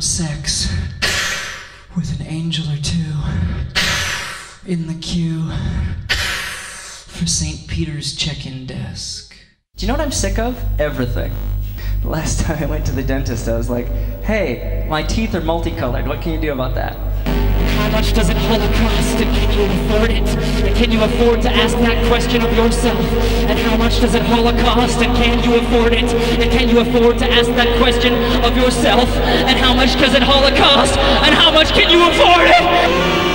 sex with an angel or two in the queue for St. Peter's check-in desk. Do you know what I'm sick of? Everything. The last time I went to the dentist, I was like, hey, my teeth are multicolored. What can you do about that? How much does it Holocaust, and can you afford it? And can you afford to ask that question of yourself? And how much does it Holocaust, and can you afford it? And can you afford to ask that question of yourself? And how much does it Holocaust, and how much can you afford it?